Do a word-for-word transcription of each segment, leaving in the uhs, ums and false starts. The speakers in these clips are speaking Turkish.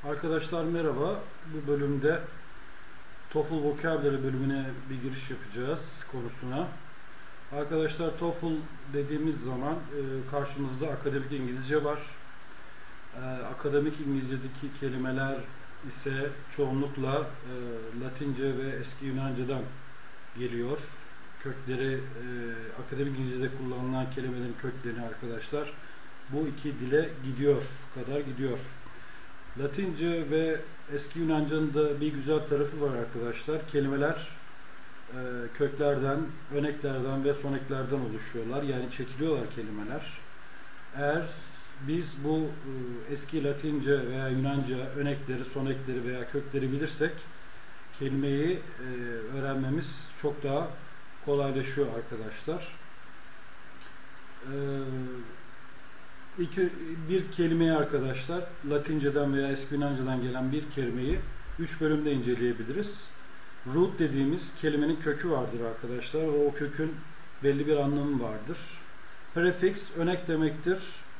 Arkadaşlar merhaba. Bu bölümde TOEFL Vocabulary bölümüne bir giriş yapacağız konusuna. Arkadaşlar TOEFL dediğimiz zaman e, karşımızda akademik İngilizce var. E, akademik İngilizce'deki kelimeler ise çoğunlukla e, Latince ve eski Yunanca'dan geliyor. Kökleri, e, akademik İngilizce'de kullanılan kelimelerin köklerini arkadaşlar bu iki dile gidiyor, kadar gidiyor. Latince ve eski Yunanca'nın da bir güzel tarafı var arkadaşlar. Kelimeler e, köklerden, öneklerden ve soneklerden oluşuyorlar. Yani çekiliyorlar kelimeler. Eğer biz bu e, eski Latince veya Yunanca önekleri, sonekleri veya kökleri bilirsek kelimeyi e, öğrenmemiz çok daha kolaylaşıyor arkadaşlar. E, İlk bir kelimeyi arkadaşlar Latinceden veya eski Yunanca'dan gelen bir kelimeyi üç bölümde inceleyebiliriz. Root dediğimiz kelimenin kökü vardır arkadaşlar ve o kökün belli bir anlamı vardır. Prefix örnek demektir.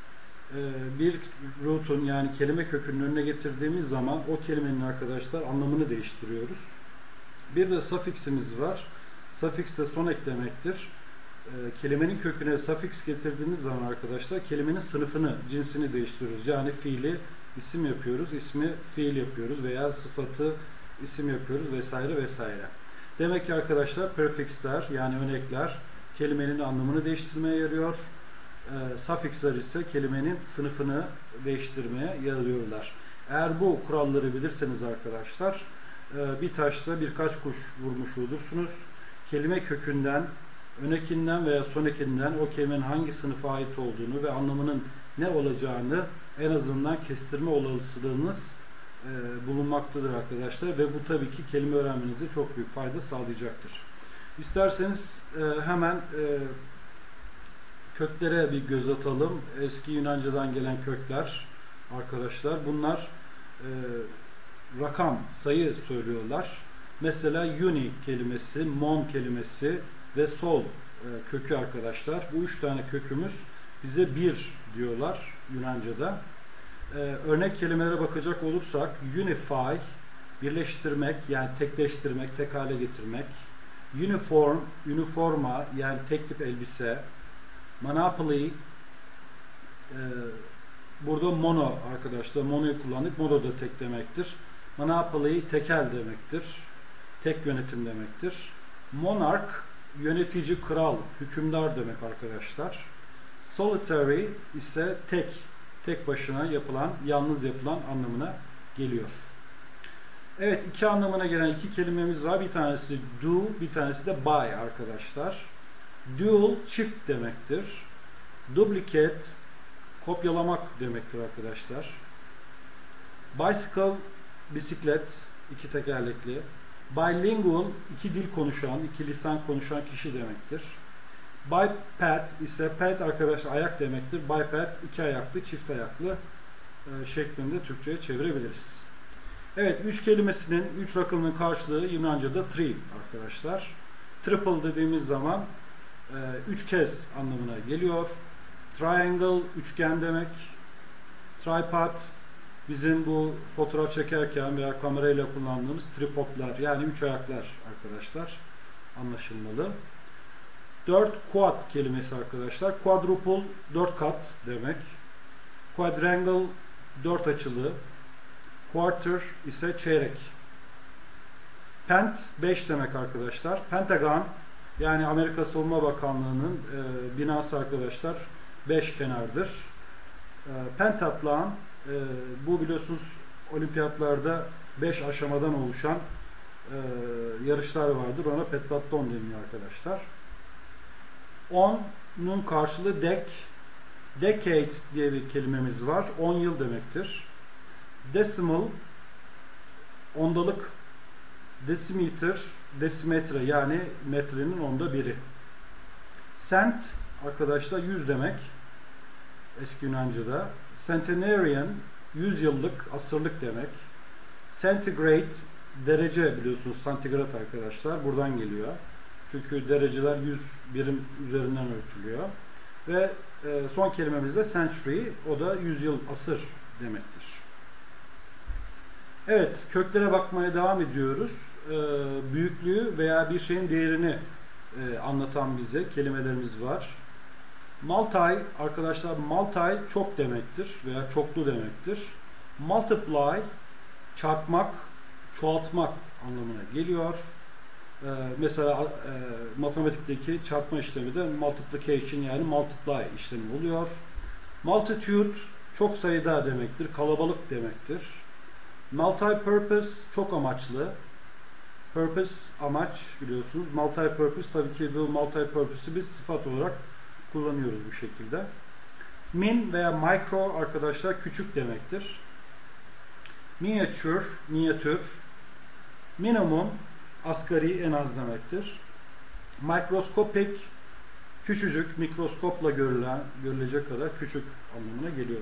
Bir root'un yani kelime kökünün önüne getirdiğimiz zaman o kelimenin arkadaşlar anlamını değiştiriyoruz. Bir de suffix'imiz var. Suffix de son ek demektir. Kelimenin köküne suffix getirdiğimiz zaman arkadaşlar kelimenin sınıfını, cinsini değiştiriyoruz. Yani fiili isim yapıyoruz, ismi fiil yapıyoruz veya sıfatı isim yapıyoruz vesaire vesaire. Demek ki arkadaşlar prefixler yani örnekler kelimenin anlamını değiştirmeye yarıyor. E, suffixler ise kelimenin sınıfını değiştirmeye yarıyorlar. Eğer bu kuralları bilirseniz arkadaşlar e, bir taşla birkaç kuş vurmuş olursunuz. Kelime kökünden önekinden veya sonekinden o kelimenin hangi sınıfa ait olduğunu ve anlamının ne olacağını en azından kestirme olasılığınız e, bulunmaktadır arkadaşlar ve bu tabii ki kelime öğrenmenize çok büyük fayda sağlayacaktır. İsterseniz e, hemen e, köklere bir göz atalım. Eski Yunanca'dan gelen kökler arkadaşlar bunlar e, rakam, sayı söylüyorlar. Mesela uni kelimesi, mon kelimesi ve sol e, kökü arkadaşlar. Bu üç tane kökümüz bize bir diyorlar Yunanca'da. E, örnek kelimelere bakacak olursak unify, birleştirmek yani tekleştirmek, tek hale getirmek. Uniform, üniforma yani tek tip elbise. Monopoly, e, burada mono arkadaşlar, monoyu kullandık. Mono da tek demektir. Monopoly tekel demektir. Tek yönetim demektir. Monarch yönetici, kral, hükümdar demek arkadaşlar. Solitary ise tek, tek başına yapılan, yalnız yapılan anlamına geliyor. Evet, iki anlamına gelen iki kelimemiz var. Bir tanesi do, bir tanesi de buy arkadaşlar. Dual çift demektir. Duplicate kopyalamak demektir arkadaşlar. Bicycle bisiklet, iki tekerlekli. Bilingual, iki dil konuşan, iki lisan konuşan kişi demektir. Biped ise ped arkadaşlar ayak demektir. Biped iki ayaklı, çift ayaklı e, şeklinde Türkçe'ye çevirebiliriz. Evet, üç kelimesinin, üç rakamının karşılığı Yunanca'da three arkadaşlar. Triple dediğimiz zaman e, üç kez anlamına geliyor. Triangle, üçgen demek. Tripod, bizim bu fotoğraf çekerken veya kamerayla kullandığımız tripodlar yani üç ayaklar arkadaşlar anlaşılmalı. Dört quad kelimesi arkadaşlar. Quadruple dört kat demek. Quadrangle dört açılı. Quarter ise çeyrek. Pent beş demek arkadaşlar. Pentagon yani Amerika Savunma Bakanlığı'nın e, binası arkadaşlar beş kenardır. E, pentathlon Ee, bu biliyorsunuz olimpiyatlarda beş aşamadan oluşan e, yarışlar vardır. Ona pentatlon deniyor arkadaşlar. on'un karşılığı dec. Decade diye bir kelimemiz var. on yıl demektir. Decimal ondalık. Decimeter desimetre yani metrenin onda biri. Cent arkadaşlar yüz demek. Eski Yunanca'da. Centenarian, yüz yıllık, asırlık demek. Centigrade, derece biliyorsunuz santigrat arkadaşlar. Buradan geliyor. Çünkü dereceler yüz birim üzerinden ölçülüyor. Ve e, son kelimemiz de century, o da yüzyıl, asır demektir. Evet, köklere bakmaya devam ediyoruz. Ee, büyüklüğü veya bir şeyin değerini e, anlatan bize kelimelerimiz var. Multi, arkadaşlar multi çok demektir veya çoklu demektir. Multiply, çarpmak, çoğaltmak anlamına geliyor. Ee, mesela e, matematikteki çarpma işlemi de multiplication yani multiply işlemi oluyor. Multitude çok sayıda demektir, kalabalık demektir. Multi-purpose çok amaçlı. Purpose amaç biliyorsunuz. Multi-purpose tabii ki bu multi-purpose'u biz sıfat olarak kullanıyoruz bu şekilde. Min veya micro arkadaşlar küçük demektir. Miniature, minyatür. Minimum asgari en az demektir. Microscopic küçücük, mikroskopla görülen, görülecek kadar küçük anlamına geliyor.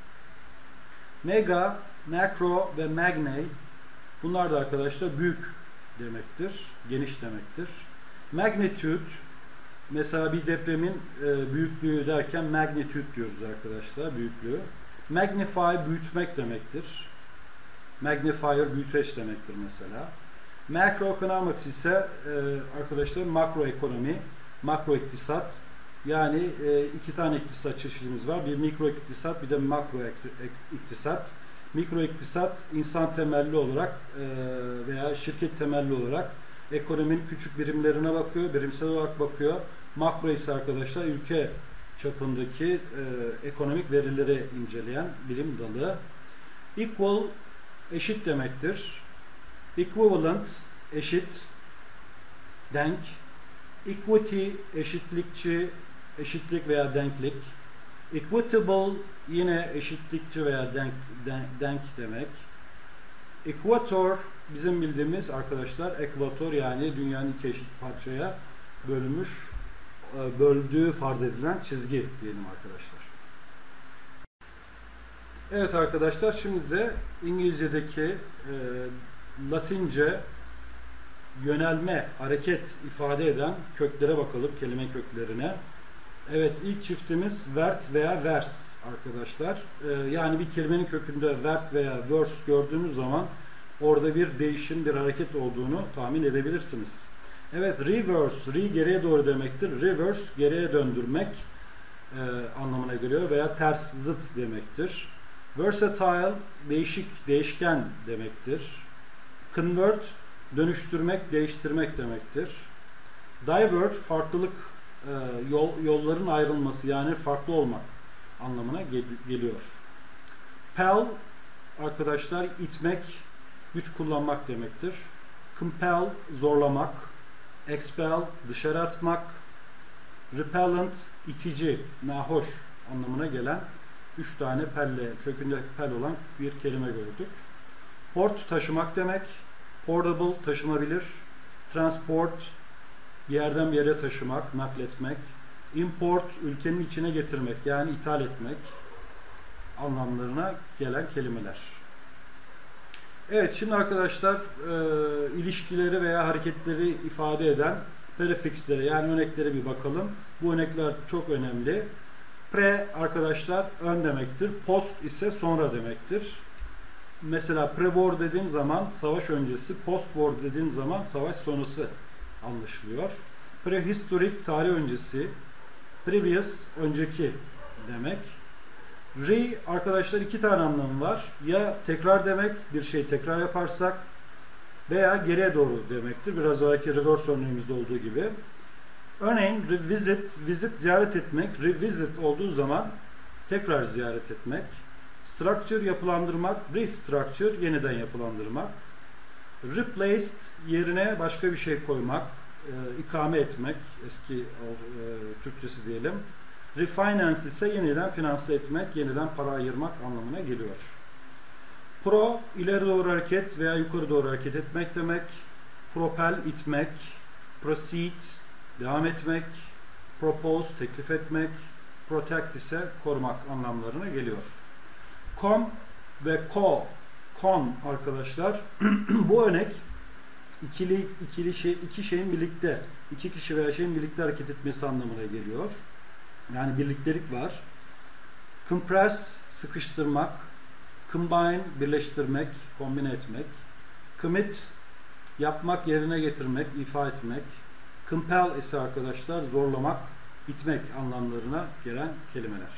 Mega, macro ve magne bunlar da arkadaşlar büyük demektir, geniş demektir. Magnitude mesela bir depremin e, büyüklüğü derken magnitude diyoruz arkadaşlar, büyüklüğü. Magnify büyütmek demektir. Magnifier büyüteç demektir mesela. Macroeconomics ise e, arkadaşlar makroekonomi, makro iktisat. Yani e, iki tane iktisat çeşidimiz var. Bir mikro iktisat, bir de makro iktisat. Mikro iktisat insan temelli olarak e, veya şirket temelli olarak ekonominin küçük birimlerine bakıyor, birimsel olarak bakıyor. Makro ise arkadaşlar ülke çapındaki e, ekonomik verileri inceleyen bilim dalı. Equal eşit demektir. Equivalent eşit, denk. Equity eşitlikçi, eşitlik veya denklik. Equitable yine eşitlikçi veya denk, denk, denk demek. Ekvator bizim bildiğimiz arkadaşlar ekvator yani dünyanın iki eşit parçaya bölünmüş, böldüğü farz edilen çizgi diyelim arkadaşlar. Evet arkadaşlar şimdi de İngilizce'deki e, Latince yönelme, hareket ifade eden köklere bakalım, kelime köklerine. Evet, ilk çiftimiz vert veya vers arkadaşlar. Ee, yani bir kelimenin kökünde vert veya vers gördüğünüz zaman orada bir değişim, bir hareket olduğunu tahmin edebilirsiniz. Evet, reverse, re geriye doğru demektir. Reverse, geriye döndürmek e, anlamına geliyor veya ters, zıt demektir. Versatile, değişik, değişken demektir. Convert, dönüştürmek, değiştirmek demektir. Diverge, farklılık, e, yol, yolların ayrılması yani farklı olmak anlamına gel geliyor. Pel, arkadaşlar itmek, güç kullanmak demektir. Compel, zorlamak. Expel, dışarı atmak. Repellent, itici, nahoş anlamına gelen üç tane pelle, kökünde pel olan bir kelime gördük. Port, taşımak demek. Portable, taşınabilir. Transport, bir yerden bir yere taşımak, nakletmek. Import, ülkenin içine getirmek, yani ithal etmek anlamlarına gelen kelimeler. Evet, şimdi arkadaşlar e, ilişkileri veya hareketleri ifade eden prefixlere yani örneklere bir bakalım. Bu örnekler çok önemli. Pre arkadaşlar ön demektir. Post ise sonra demektir. Mesela pre-war dediğim zaman savaş öncesi, post-war dediğim zaman savaş sonrası anlaşılıyor. Prehistorik tarih öncesi, previous önceki demek. Re arkadaşlar iki tane anlamı var. Ya tekrar demek, bir şeyi tekrar yaparsak veya geriye doğru demektir. Biraz önceki reverse örneğimizde olduğu gibi. Örneğin revisit, visit ziyaret etmek, revisit olduğu zaman tekrar ziyaret etmek. Structure yapılandırmak, restructure yeniden yapılandırmak. Replaced yerine başka bir şey koymak, e, ikame etmek, eski e, Türkçesi diyelim. Refinance ise yeniden finanse etmek, yeniden para ayırmak anlamına geliyor. Pro, ileri doğru hareket veya yukarı doğru hareket etmek demek. Propel, itmek. Proceed, devam etmek. Propose, teklif etmek. Protect ise korumak anlamlarına geliyor. Com ve co, con arkadaşlar. Bu örnek ikili ikili şey iki şeyin birlikte, iki kişi veya şeyin birlikte hareket etmesi anlamına geliyor. Yani birliktelik var. Compress, sıkıştırmak. Combine, birleştirmek, kombine etmek. Commit, yapmak, yerine getirmek, ifa etmek. Compel ise arkadaşlar zorlamak, itmek anlamlarına gelen kelimeler.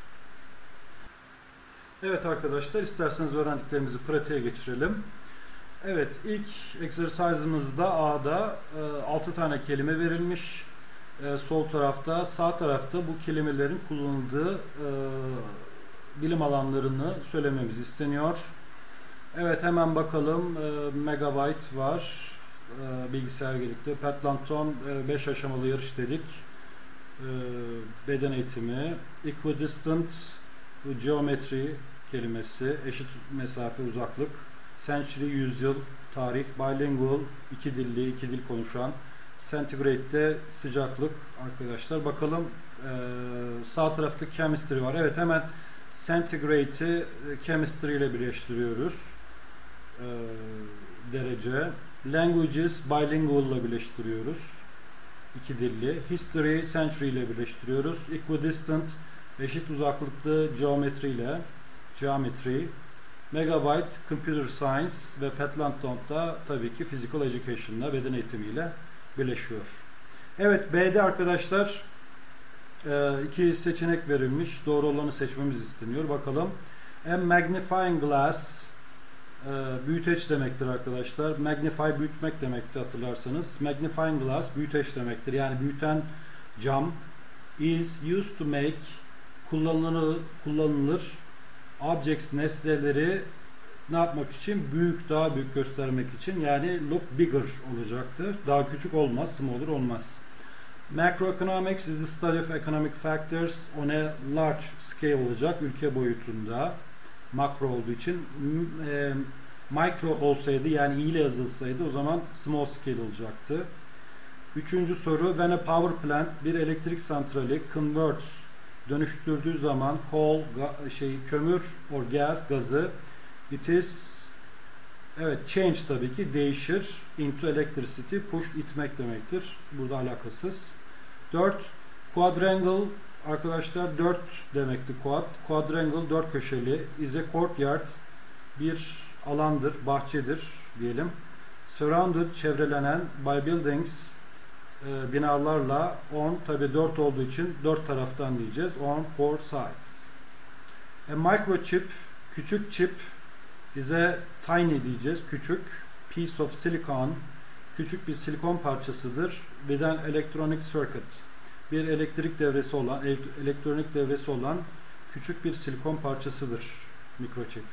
Evet arkadaşlar, isterseniz öğrendiklerimizi pratiğe geçirelim. Evet, ilk exercise'ımızda A'da e, altı tane kelime verilmiş. E, sol tarafta, sağ tarafta bu kelimelerin kullanıldığı e, bilim alanlarını söylememiz isteniyor. Evet, hemen bakalım. E, megabyte var. E, bilgisayar gerekli. Peloton beş aşamalı yarış dedik. E, beden eğitimi. Equidistant, bu geometri kelimesi. Eşit mesafe, uzaklık. Century, yüzyıl, tarih. Bilingual, iki dilli, iki dil konuşan. Centigrade'de sıcaklık arkadaşlar. Bakalım e, sağ tarafta chemistry var. Evet, hemen centigrade'i chemistry ile birleştiriyoruz. E, derece. Languages bilingual ile birleştiriyoruz. İki dilli. History century ile birleştiriyoruz. Equidistant eşit uzaklıklı geometri ile geometry. Megabyte computer science ve Peloton da tabii ki physical education ile beden eğitimiyle birleşiyor. Evet, B'de arkadaşlar iki seçenek verilmiş. Doğru olanı seçmemiz isteniyor. Bakalım. A magnifying glass büyüteç demektir arkadaşlar. Magnify büyütmek demekti hatırlarsanız. Magnifying glass büyüteç demektir. Yani büyüten cam is used to make kullanılır, kullanılır objects nesneleri ne yapmak için? Büyük, daha büyük göstermek için. Yani look bigger olacaktır. Daha küçük olmaz. Smaller olmaz. Macroeconomics is the study of economic factors on a large scale olacak. Ülke boyutunda. Makro olduğu için. E, micro olsaydı, yani i ile yazılsaydı o zaman small scale olacaktı. Üçüncü soru. When a power plant, bir elektrik santrali converts, dönüştürdüğü zaman coal, şey, kömür or gas, gazı, it is, evet, change tabii ki değişir, into electricity, push, itmek demektir. Burada alakasız. Dört, quadrangle arkadaşlar dört demekti quad. Quadrangle dört köşeli. Is a courtyard, bir alandır, bahçedir diyelim. Surrounded, çevrelenen, by buildings, e, binalarla, on, tabii dört olduğu için dört taraftan diyeceğiz. On four sides. A microchip, küçük çip, is a tiny diyeceğiz. Küçük. Piece of silicon, küçük bir silikon parçasıdır. With an electronic circuit, bir elektrik devresi olan, elektronik devresi olan küçük bir silikon parçasıdır mikroçip.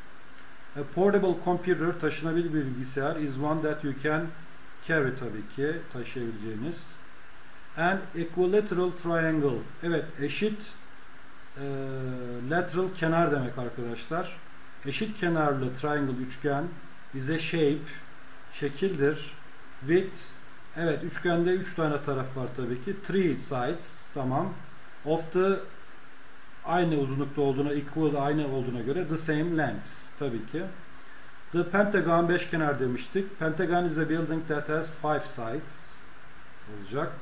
A portable computer, taşınabilir bir bilgisayar, is one that you can carry, tabii ki taşıyabileceğiniz. An equilateral triangle, evet, eşit e, lateral, kenar demek arkadaşlar. Eşit kenarlı triangle, üçgen, is a shape, şekildir. With, evet, üçgende üç tane taraf var tabii ki. Three sides, tamam. Of the, aynı uzunlukta olduğuna, equal, aynı olduğuna göre the same length, tabii ki. The pentagon, beşkenar demiştik. Pentagon is a building that has five sides olacak.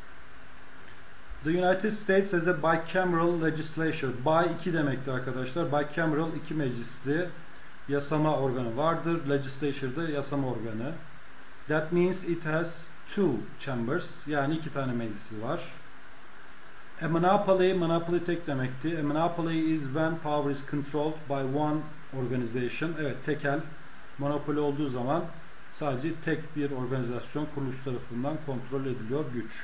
The United States has a bicameral legislature. Bi iki demekti arkadaşlar. Bicameral, iki meclisli yasama organı vardır. Legislature'da yasama organı. That means it has two chambers. Yani iki tane meclisi var. A monopoly, monopoly tek demekti. A monopoly is when power is controlled by one organization. Evet, tekel. Monopoli olduğu zaman sadece tek bir organizasyon, kuruluş tarafından kontrol ediliyor güç.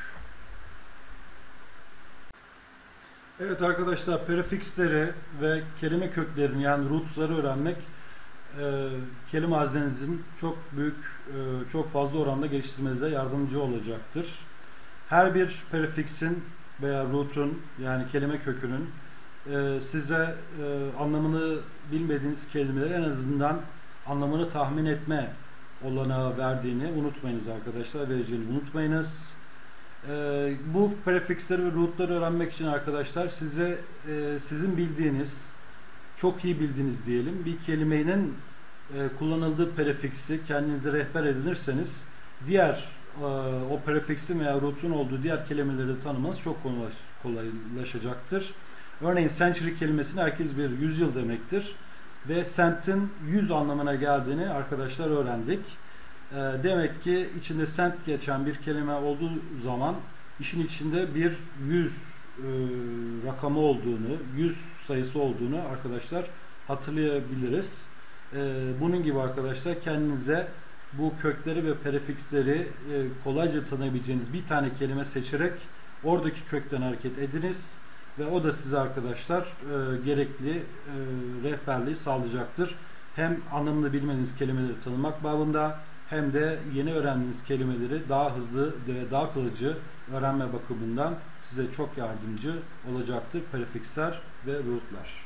Evet arkadaşlar, prefiksleri ve kelime köklerini, yani roots'ları öğrenmek e, kelime hazinenizin çok büyük, e, çok fazla oranda geliştirmenize yardımcı olacaktır. Her bir prefiksin veya root'un, yani kelime kökünün e, size e, anlamını bilmediğiniz kelimeleri en azından anlamını tahmin etme olanağı verdiğini unutmayınız arkadaşlar. Vereceğini unutmayınız. Ee, bu prefiksleri ve rootları öğrenmek için arkadaşlar size e, sizin bildiğiniz, çok iyi bildiğiniz diyelim, bir kelimenin e, kullanıldığı prefiksi kendinize rehber edinirseniz diğer e, o prefiksin veya root'un olduğu diğer kelimeleri tanımanız çok kolaylaşacaktır. Örneğin century kelimesini herkes bir yüzyıl demektir. ve cent'in yüz anlamına geldiğini arkadaşlar öğrendik. E, demek ki içinde cent geçen bir kelime olduğu zaman işin içinde bir yüz e, rakamı olduğunu, yüz sayısı olduğunu arkadaşlar hatırlayabiliriz. E, bunun gibi arkadaşlar kendinize bu kökleri ve prefiksleri e, kolayca tanıyabileceğiniz bir tane kelime seçerek oradaki kökten hareket ediniz ve o da size arkadaşlar e, gerekli e, rehberliği sağlayacaktır. Hem anlamını bilmediğiniz kelimeleri tanımak babında hem de yeni öğrendiğiniz kelimeleri daha hızlı ve daha kalıcı öğrenme bakımından size çok yardımcı olacaktır prefiksler ve rootlar.